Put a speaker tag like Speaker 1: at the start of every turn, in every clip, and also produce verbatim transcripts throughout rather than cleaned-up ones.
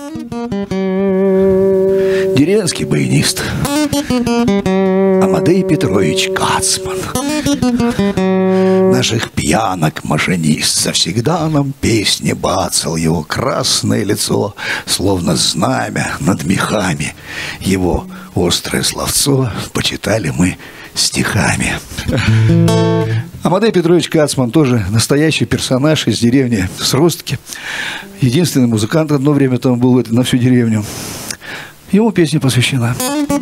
Speaker 1: Деревенский баянист Амадей Петрович Кацман. Наших пьянок машинист завсегда нам песни бацал. Его красное лицо, словно знамя над мехами. Его острое словцо почитали мы стихами. Амадей Петрович Кацман тоже настоящий персонаж из деревни Сростки. Единственный музыкант одно время там был на всю деревню. Ему песня посвящена.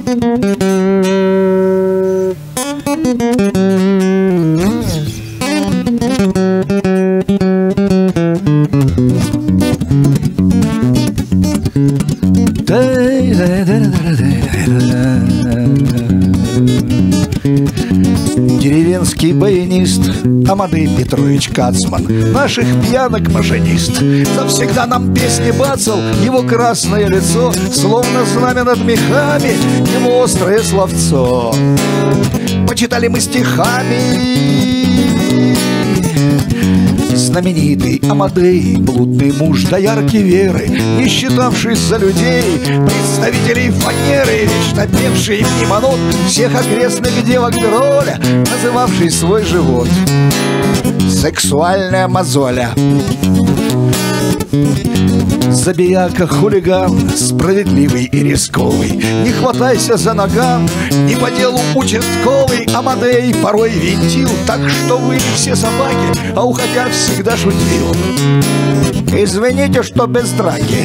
Speaker 1: Деревенский баянист Амадей Петрович Кацман, наших пьянок машинист, завсегда нам песни бацал. Его красное лицо, словно знамя над мехами, его острое словцо почитали мы стихами. Знаменитый Амадей, блудный муж доярки Веры, не считавшись за людей, представителей фанеры, вечно певший мимо нот всех окрестных девок Гроля, называвший свой живот сексуальная мозоля. Забияка, хулиган, справедливый и рисковый, не хватайся за ногам, не по делу участковый. Амадей порой винтил так, что выли все собаки, а уходя всегда шутил: извините, что без драки.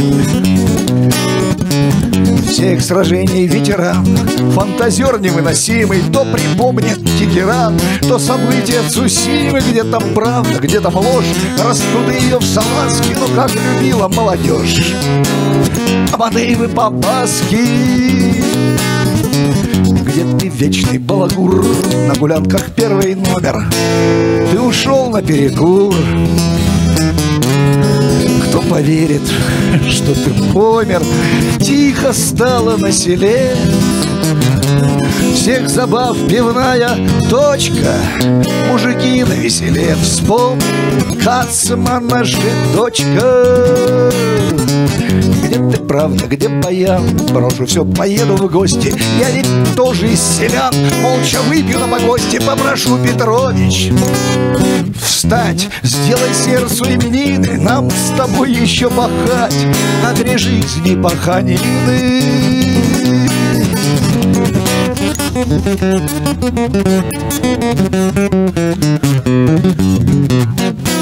Speaker 1: Всех сражений ветеран, фантазер невыносимый, то припомнит Тегеран, то события Цусимы, где там правда, где там ложь, растуды ее в салазке, но как любила молодежь. Амадеевы попаски, где ты вечный балагур, на гулянках первый номер, ты ушел на перекур. Кто поверит, что ты помер? Тихо стало на селе, всех забав пивная точка, мужики навеселе. Вспомни, Кацмана же дочка. Где ты правда, где баян? Брошу все, поеду в гости. Я ведь тоже из селян, молча выпью на погосте. Попрошу, Петрович, встать, сделай сердцу именины, нам с тобой еще пахать на две жизни паханины. Thank you.